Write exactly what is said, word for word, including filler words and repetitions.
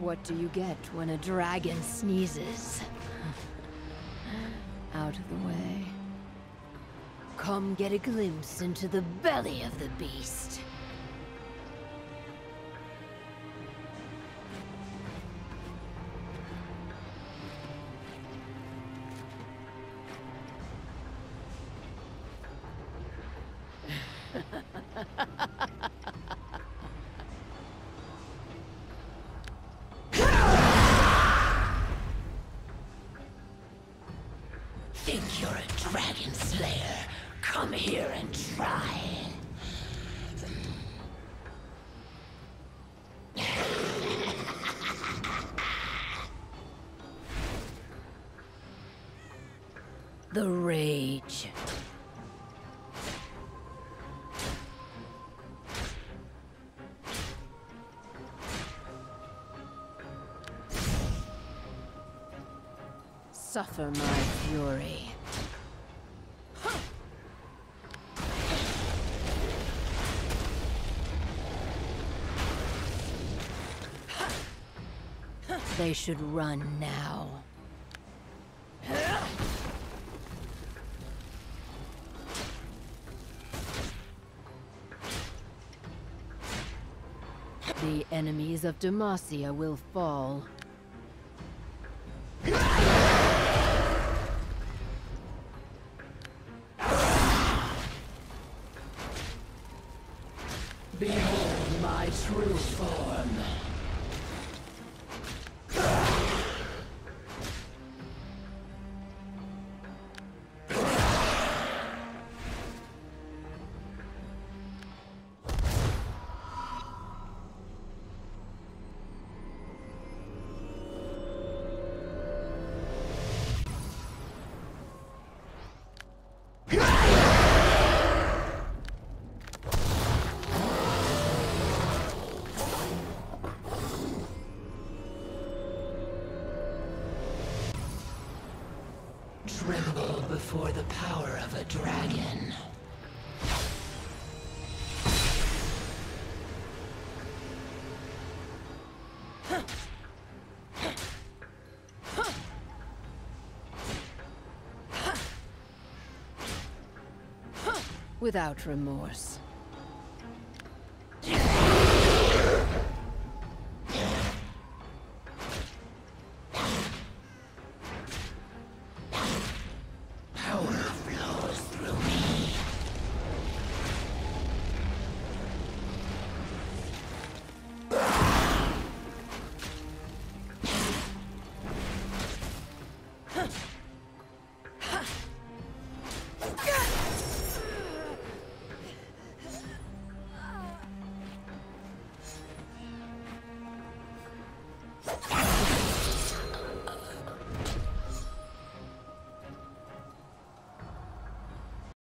What do you get when a dragon sneezes? Out of the way. Come get a glimpse into the belly of the beast. Think you're a dragon slayer? Come here and try. The rage. Suffer my fury. They should run now. The enemies of Demacia will fall. Behold my true form. Tremble before the power of a dragon. Without remorse. Ah!